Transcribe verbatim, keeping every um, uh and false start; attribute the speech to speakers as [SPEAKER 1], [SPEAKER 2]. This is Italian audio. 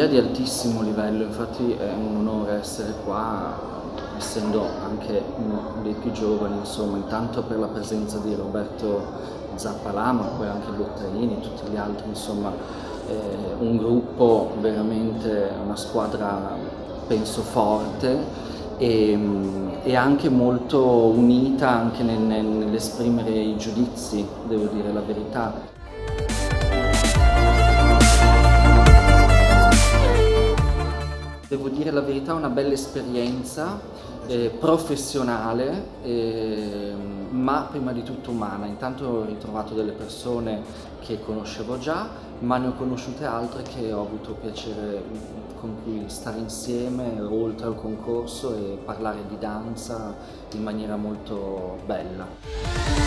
[SPEAKER 1] di altissimo livello, infatti è un onore essere qua, essendo anche uno dei più giovani, insomma, intanto per la presenza di Roberto Zappalà, ma poi anche Bottaini, tutti gli altri, insomma, eh, un gruppo veramente, una squadra penso forte e, e anche molto unita anche nel, nell'esprimere i giudizi, devo dire la verità. Devo dire la verità, una bella esperienza eh, professionale, eh, ma prima di tutto umana. Intanto ho ritrovato delle persone che conoscevo già, ma ne ho conosciute altre che ho avuto piacere con cui stare insieme oltre al concorso e parlare di danza in maniera molto bella.